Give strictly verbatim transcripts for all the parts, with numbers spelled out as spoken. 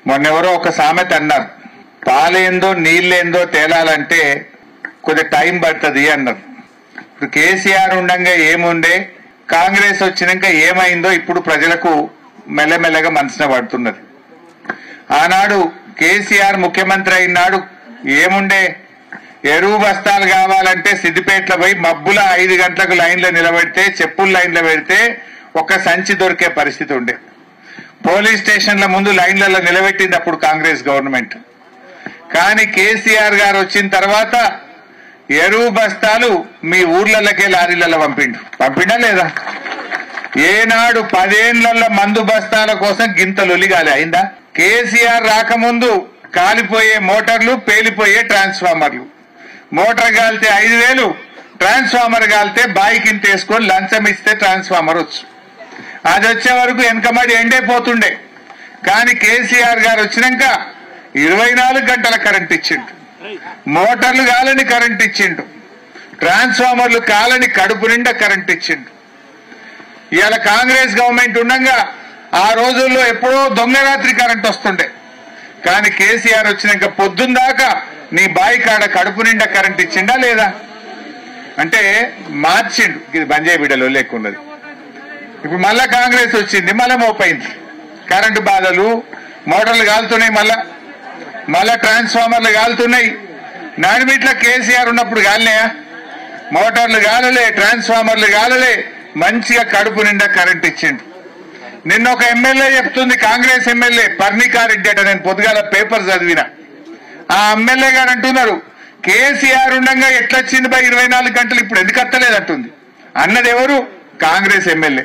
మొన్నెవరో ఒక సామెత అన్నారు, పాలేందో నీళ్ళేందో తేలాలంటే కొద్ది టైం పడుతుంది అన్నారు. ఇప్పుడు కేసీఆర్ ఉండగా ఏముండే, కాంగ్రెస్ వచ్చినాక ఏమైందో ఇప్పుడు ప్రజలకు మెల్లమెల్లగా మనసున పడుతున్నది. ఆనాడు కేసీఆర్ ముఖ్యమంత్రి అయినాడు ఏముండే, ఎరువు బస్తాలు కావాలంటే సిద్దిపేటలో పోయి మబ్బుల ఐదు గంటలకు లైన్లో నిలబెడితే, చెప్పుల లైన్లో పెడితే ఒక సంచి దొరికే పరిస్థితి ఉండే. పోలీస్ స్టేషన్ల ముందు లైన్లలో నిలబెట్టింది అప్పుడు కాంగ్రెస్ గవర్నమెంట్. కానీ కేసీఆర్ గారు వచ్చిన తర్వాత ఎరువు బస్తాలు మీ ఊర్లకే లారీలలో పంపిండు. పంపిండా లేదా? ఏనాడు పదేళ్లలో మందు బస్తాల కోసం గింతలొలిగాలి అయిందా? కేసీఆర్ రాకముందు కాలిపోయే మోటార్లు, పేలిపోయే ట్రాన్స్ఫార్మర్లు. మోటార్ కాలితే ఐదు వేలు, ట్రాన్స్ఫార్మర్ కాలితే బాయి కింద వేసుకొని లంచం ఇస్తే ట్రాన్స్ఫార్మర్ వచ్చు. అది వచ్చే వరకు వెనకమడి ఎండైపోతుండే. కానీ కేసీఆర్ గారు వచ్చినాక ఇరవై నాలుగు గంటల కరెంట్ ఇచ్చిండు, మోటార్లు కాలని కరెంట్ ఇచ్చిండు, ట్రాన్స్ఫార్మర్లు కాలని కడుపు నిండా కరెంట్ ఇచ్చిండు. ఇవాళ కాంగ్రెస్ గవర్నమెంట్ ఉండగా ఆ రోజుల్లో ఎప్పుడో దొంగరాత్రి కరెంట్ వస్తుండే. కానీ కేసీఆర్ వచ్చినాక పొద్దున్న దాకా నీ బాయి కాడ కడుపు నిండా కరెంట్ ఇచ్చిండా లేదా? అంటే మార్చిండు. ఇది బంజాయి బిడ్డలో లేకున్నది. ఇప్పుడు మళ్ళా కాంగ్రెస్ వచ్చింది, మళ్ళా మోపైంది. కరెంటు బాధలు, మోటార్లు కాలుతున్నాయి, మళ్ళా మళ్ళా ట్రాన్స్ఫార్మర్లు కాలుతున్నాయి. నాడిమిట్ల కేసీఆర్ ఉన్నప్పుడు కాలినాయా? మోటార్లు కాలలే, ట్రాన్స్ఫార్మర్లు కాలలే, మంచిగా కడుపు నిండా కరెంట్ ఇచ్చిండు. నిన్న ఒక ఎమ్మెల్యే చెప్తుంది, కాంగ్రెస్ ఎమ్మెల్యే పర్ణికారెడ్డి అట, నేను పొద్దుగాల పేపర్ చదివిన. ఆ ఎమ్మెల్యే గారు అంటున్నారు, కేసీఆర్ ఉండగా ఎట్లొచ్చింది బై ఇరవై నాలుగు గంటలు, ఇప్పుడు ఎందుకు అత్తలేదంటుంది. అన్నది ఎవరు? కాంగ్రెస్ ఎమ్మెల్యే.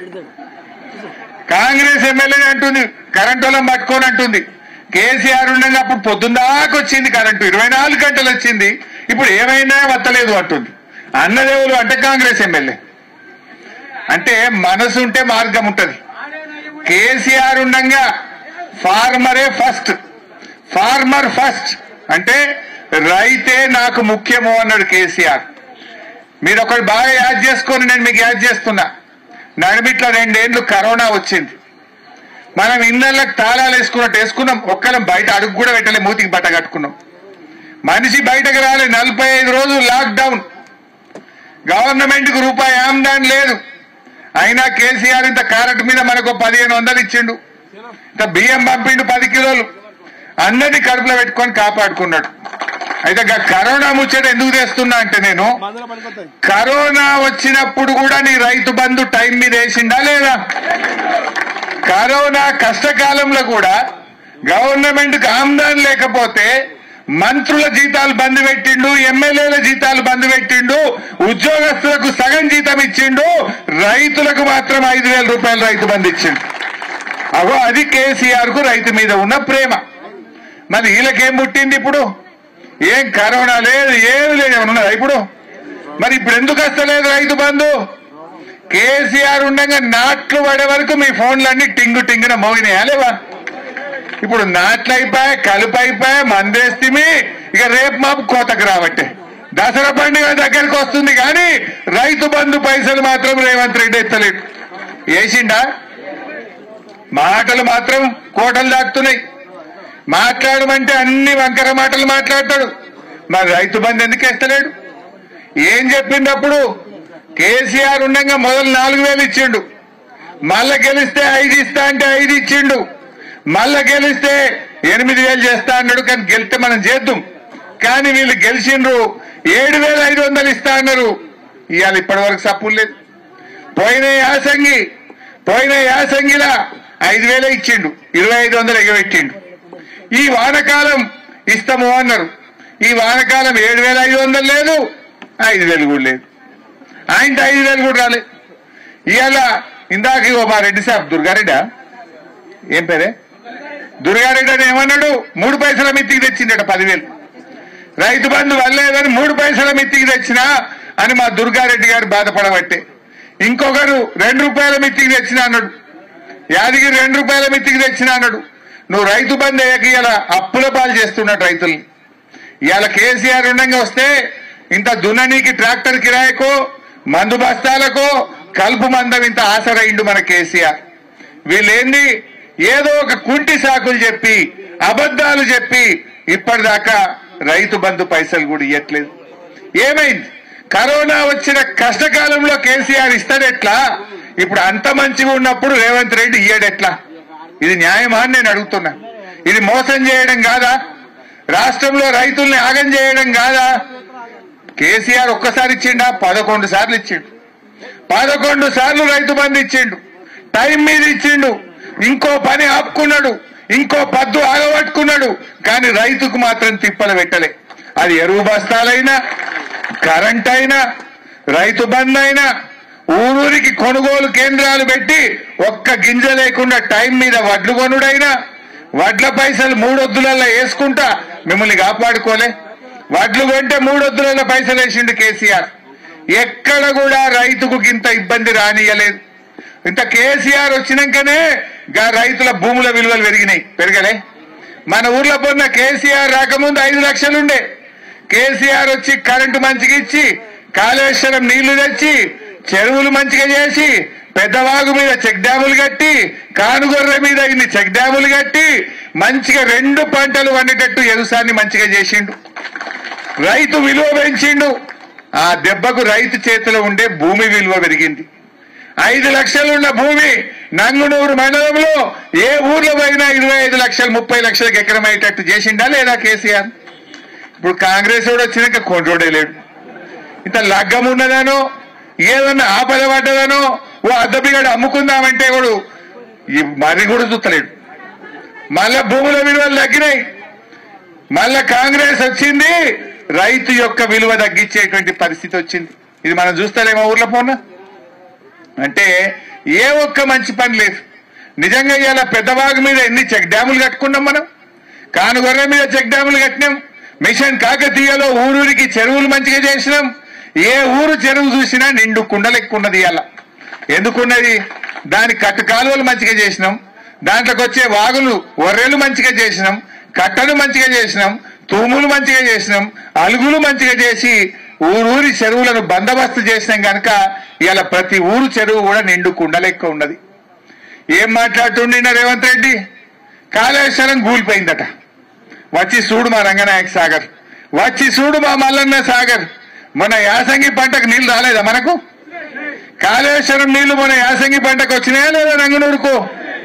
కాంగ్రెస్ ఎమ్మెల్యే అంటుంది, కరెంటు వాళ్ళని పట్టుకొని అంటుంది, కేసీఆర్ ఉండగా అప్పుడు పొద్దున్నాకు వచ్చింది కరెంటు, ఇరవై నాలుగు గంటలు వచ్చింది, ఇప్పుడు ఏమైనా వత్తలేదు అంటుంది. అన్నదేవులు అంటే కాంగ్రెస్ ఎమ్మెల్యే. అంటే మనసు ఉంటే మార్గం ఉంటది. కేసీఆర్ ఉండగా ఫార్మరే ఫస్ట్, ఫార్మర్ ఫస్ట్ అంటే రైతే నాకు ముఖ్యము అన్నాడు కేసీఆర్. మీరు ఒకటి బాగా యాద్ చేసుకొని నేను మీకు యాద్ చేస్తున్నా. నడిమిట్ల రెండేళ్లు కరోనా వచ్చింది. మనం ఇళ్లకు తాళాలు వేసుకున్నట్టు వేసుకున్నాం, ఒక్కరం బయట అడుగు కూడా పెట్టలే, మూతికి బట్ట కట్టుకున్నాం. మనిషి బయటకు రాలే. నలభై ఐదు రోజులు లాక్డౌన్, గవర్నమెంట్ కు రూపాయి ఆమ్దాన్ లేదు. అయినా కేసీఆర్ ఇంత క్యారెట్ మీద మనకు పదిహేను వందలు ఇచ్చిండు, ఇంత బియ్యం పంపిండు పది కిలోలు, అందరినీ కడుపులో పెట్టుకొని కాపాడుకున్నాడు. అయితే కరోనా ముచ్చట ఎందుకు తెస్తున్నా అంటే, నేను కరోనా వచ్చినప్పుడు కూడా నీ రైతు బంధు టైం మీద వేసిండా లేదా? కరోనా కష్టకాలంలో కూడా గవర్నమెంట్ కు ఆమ్దాన్ లేకపోతే మంత్రుల జీతాలు బంద్ పెట్టిండు, ఎమ్మెల్యేల జీతాలు బంద్ పెట్టిండు, ఉద్యోగస్తులకు సగం జీతం ఇచ్చిండు, రైతులకు మాత్రం ఐదు వేల రూపాయలు రైతు బంధు ఇచ్చిండు. అగో అది కేసీఆర్ కు రైతు మీద ఉన్న ప్రేమ. మరి వీళ్ళకేం పుట్టింది ఇప్పుడు? ఏం కరోనా లేదు, ఏమి లేదు, ఉన్నదా ఇప్పుడు? మరి ఇప్పుడు ఎందుకు వస్తలేదు రైతు బంధు? కేసీఆర్ ఉండగా నాట్లు పడే వరకు మీ ఫోన్లన్నీ టింగు టింగున మోగినాయా లేవా? ఇప్పుడు నాట్లు అయిపోయా, కలుపు అయిపోయా, మందేస్తిమి. ఇక రేపు మాపు కోతకు రాబట్టే దసరా పండుగ దగ్గరికి వస్తుంది, కానీ రైతు బంధు పైసలు మాత్రం రేవంత్ రెడ్డి ఎత్తలేడు. వేసిండా? మాటలు మాత్రం కోటలు దాటుతున్నాయి. మాట్లాడమంటే అన్ని వంకర మాటలు మాట్లాడతాడు. మరి రైతు బంధు ఎందుకు ఎత్తలేడు? ఏం చెప్పిండప్పుడు? కేసీఆర్ ఉండగా మొదలు నాలుగు వేలు ఇచ్చిండు, మళ్ళా గెలిస్తే ఐదు ఇస్తా అంటే ఐదు ఇచ్చిండు, మళ్ళా గెలిస్తే ఎనిమిది వేలు చేస్తా అన్నాడు. కానీ గెలిస్తే మనం చేద్దాం. కానీ వీళ్ళు గెలిచిండ్రు ఏడు వేల ఐదు వందలు ఇస్తా అన్నారు. ఇవాళ ఇప్పటి వరకు సప్పులు లేదు. పోయిన యాసంగి పోయిన యాసంగిలా ఐదు వేలే ఇచ్చిండు, ఇరవై ఐదు వందలు ఎగబెట్టిండు. ఈ వానకాలం ఇస్తాము అన్నారు. ఈ వానకాలం ఏడు వేల ఐదు వందలు లేదు, ఐదు వేలు కూడా లేదు. ఆయన ఐదు వేలు కూడా రాలేదు. ఇవాళ ఇందాక మా రెడ్డి సాబ్ దుర్గారెడ్డా, ఏం పేరే దుర్గారెడ్డి అని ఏమన్నాడు? మూడు పైసల మిత్తికి తెచ్చిండట పదివేలు. రైతు బంధు వల్లేదని మూడు పైసల మిత్తికి తెచ్చినా అని మా దుర్గారెడ్డి గారు బాధపడబట్టే. ఇంకొకరు రెండు రూపాయల మిత్తికి తెచ్చినా అన్నాడు. యాదగిరి రెండు రూపాయల మిత్తికి తెచ్చినా అన్నాడు. నువ్వు రైతు బంధు అయ్యాక ఇలా అప్పుల పాలు చేస్తున్నాడు రైతుల్ని. ఇవాళ కేసీఆర్ ఉండగా వస్తే ఇంత దున్ననీకి ట్రాక్టర్ కిరాయకో, మందు బస్తాలకో, కలుపు మందం ఇంత ఆసరైండు మన కేసీఆర్. వీళ్ళేంది ఏదో ఒక కుంటి సాకులు చెప్పి అబద్ధాలు చెప్పి ఇప్పటిదాకా రైతు బంధు పైసలు కూడా ఇవ్వట్లేదు. ఏమైంది? కరోనా వచ్చిన కష్టకాలంలో కేసీఆర్ ఇస్తాడెట్లా, ఇప్పుడు అంత మంచిగా ఉన్నప్పుడు రేవంత్ రెడ్డి ఇయ్యడెట్లా? ఇది న్యాయమా అని నేను అడుగుతున్నా. ఇది మోసం చేయడం కాదా? రాష్ట్రంలో రైతుల్ని ఆగం చేయడం కాదా? కేసీఆర్ ఒక్కసారి ఇచ్చిండా? పదకొండు సార్లు ఇచ్చిండు. పదకొండు సార్లు రైతు బంధు ఇచ్చిండు. టైం మీద ఇచ్చిండు. ఇంకో పని ఆపుకున్నాడు, ఇంకో పద్దు ఆగబట్టుకున్నాడు. కానీ రైతుకు మాత్రం తిప్పలు పెట్టలే. అది ఎరువు బస్తాలైనా, కరెంట్ అయినా, రైతు బంధు అయినా, ఊరూరికి కొనుగోలు కేంద్రాలు పెట్టి ఒక్క గింజ లేకుండా టైం మీద వడ్లు కొనుడైనా, వడ్ల పైసలు మూడొద్దులలో వేసుకుంటా మిమ్మల్ని కాపాడుకోలే. వడ్లు కొంటే మూడొద్దులలో పైసలు వేసిండు కేసీఆర్. ఎక్కడ కూడా రైతుకు ఇంత ఇబ్బంది రానియలేదు. ఇంత కేసీఆర్ వచ్చినాకనే గా రైతుల భూముల విలువలు పెరిగినాయి. పెరగలే? మన ఊర్లో పొన్న కేసీఆర్ రాకముందు ఐదు లక్షలుండే. కేసీఆర్ వచ్చి కరెంటు మంచిగా ఇచ్చి, కాళేశ్వరం నీళ్లు తెచ్చి, చెరువులు మంచిగా చేసి, పెద్దవాగు మీద చెక్ డ్యాములు కట్టి, కానుగొర్రె మీద ఇన్ని చెక్ డ్యాములు కట్టి మంచిగా రెండు పంటలు వండేటట్టు వ్యవసాయాన్ని మంచిగా చేసిండు. రైతు విలువ పెంచిండు. ఆ దెబ్బకు రైతు చేతిలో ఉండే భూమి విలువ పెరిగింది. ఐదు లక్షలున్న భూమి నంగునూరు మండలంలో ఏ ఊర్లో పోయినా ఇరవై ఐదు లక్షలు ముప్పై లక్షలకు ఎకరం అయ్యేటట్టు చేసిండా లేదా కేసీఆర్? ఇప్పుడు కాంగ్రెస్ వాడు వచ్చినాక కొండ్రోడే లేడు. ఇంత లగ్గం ఉన్నదనో, ఏదన్నా ఆపద పడ్డదనో ఓ అద్దబిగడు అమ్ముకుందామంటే కూడా మరి కూడా చూస్తలేడు. మళ్ళా భూముల విలువలు తగ్గినాయి. మళ్ళా కాంగ్రెస్ వచ్చింది, రైతు యొక్క విలువ తగ్గించేటువంటి పరిస్థితి వచ్చింది. ఇది మనం చూస్తలేమో ఊర్లో పోనా అంటే ఏ ఒక్క మంచి పని లేదు. నిజంగా ఇవాళ పెద్దవాగు మీద ఎన్ని చెక్ డ్యాములు కట్టుకున్నాం మనం. కానుగొర్రె మీద చెక్ డ్యాములు కట్టినాం. మిషన్ కాకతీయలో ఊరూరికి చెరువులు మంచిగా చేసినాం. ఏ ఊరు చెరువు చూసినా నిండు కుండలెక్కున్నది. ఇవాళ ఎందుకున్నది? దాని కట్టు కాలువలు మంచిగా చేసినాం. దాంట్లోకి వచ్చే వాగులు ఒర్రెలు మంచిగా చేసినాం. కట్టలు మంచిగా చేసినాం. తూములు మంచిగా చేసినాం. అలుగులు మంచిగా చేసి ఊరూరి చెరువులను బందోబస్తు చేసినాం కనుక ఇవాళ ప్రతి ఊరు చెరువు కూడా నిండు కుండలెక్క ఉన్నది. ఏం మాట్లాడుతుండిన రేవంత్ రెడ్డి? కాళేశ్వరం కూలిపోయిందట. వచ్చి చూడు మా రంగనాయక సాగర్, వచ్చి చూడు మా మల్లన్న సాగర్. మన యాసంగి పంటకు నీళ్లు రాలేదా మనకు? కాళేశ్వరం నీళ్లు మన యాసంగి పంటకు వచ్చినాయా లేదా రంగనూరుకు?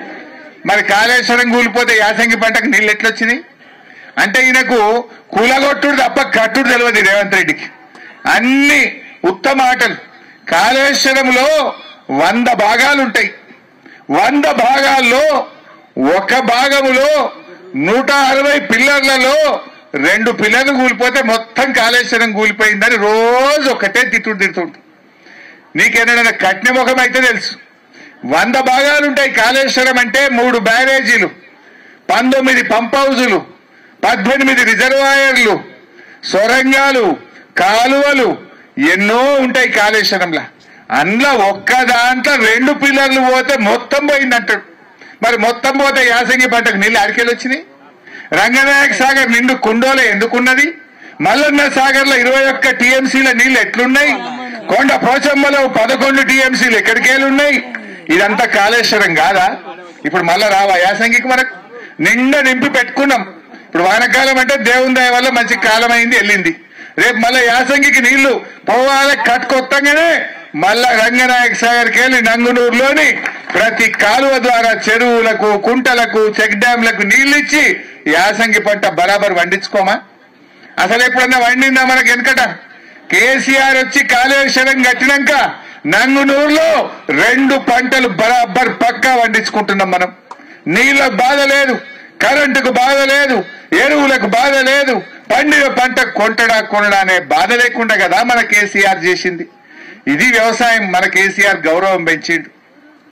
మరి కాళేశ్వరం కూలిపోతే యాసంగి పంటకు నీళ్లు ఎట్లొచ్చినాయి? అంటే ఈయనకు కూలగొట్టుడు తప్ప కట్టుడు తెలియదు రేవంత్ రెడ్డికి. అన్ని ఉత్తమ ఆటలు. కాళేశ్వరంలో వంద భాగాలుంటాయి. వంద భాగాల్లో ఒక భాగములో నూట అరవై పిల్లర్లలో రెండు పిల్లర్లు కూలిపోతే మొత్తం కాళేశ్వరం కూలిపోయిందని రోజు ఒకటే తిట్టుడు తిడుతుంటు. నీకేమైనా కట్న ముఖం అయితే తెలుసు. వంద భాగాలుంటాయి కాళేశ్వరం అంటే. మూడు బ్యారేజీలు, పంతొమ్మిది పంప్ హౌజులు, పద్దెనిమిది రిజర్వాయర్లు, సొరంగాలు, కాలువలు ఎన్నో ఉంటాయి కాళేశ్వరంలో. అందులో ఒక్క దాంట్లో రెండు పిల్లర్లు పోతే మొత్తం పోయిందంటాడు. మరి మొత్తం పోతే యాసంగి పంటకు నీళ్ళు అడికెళ్ళి వచ్చినాయి. రంగనాయక సాగర్ నిండు కుండోలే ఎందుకున్నది? మల్లన్న సాగర్ లో ఇరవై ఒక్క టీఎంసీల నీళ్లు ఎట్లున్నాయి? కొండ పోచమ్మలో పదకొండు టీఎంసీలు ఎక్కడికెళ్ళున్నాయి? ఇదంతా కాళేశ్వరం కాదా? ఇప్పుడు మళ్ళా రావా యాసంగికి? మనకు నిండా నింపి పెట్టుకున్నాం. ఇప్పుడు వానకాలం అంటే దేవుని దయ వల్ల మంచి కాలం అయింది, వెళ్ళింది. రేపు మళ్ళా యాసంగికి నీళ్లు పోవాలి కట్టుకొత్తగానే మళ్ళా రంగనాయక సాగర్కి వెళ్ళి నంగునూరులోని ప్రతి కాలువ ద్వారా చెరువులకు, కుంటలకు, చెక్ డ్యాంలకు నీళ్లు ఇచ్చి యాసంగి పంట బరాబర్ వండించుకోమా? అసలు ఎప్పుడన్నా వండిందా మనకి? వెనకట కేసీఆర్ వచ్చి కాళేశ్వరం కట్టినాక నంగునూరులో రెండు పంటలు బరాబర్ పక్కా వండించుకుంటున్నాం మనం. నీళ్లకు బాధ లేదు, కరెంటుకు బాధ లేదు, ఎరువులకు బాధ లేదు, పండిన పంట కొంటడా కొనడా అనే బాధ లేకుండా కదా మన కేసీఆర్ చేసింది. ఇది వ్యవసాయం. మన కేసీఆర్ గౌరవం పెంచిండు.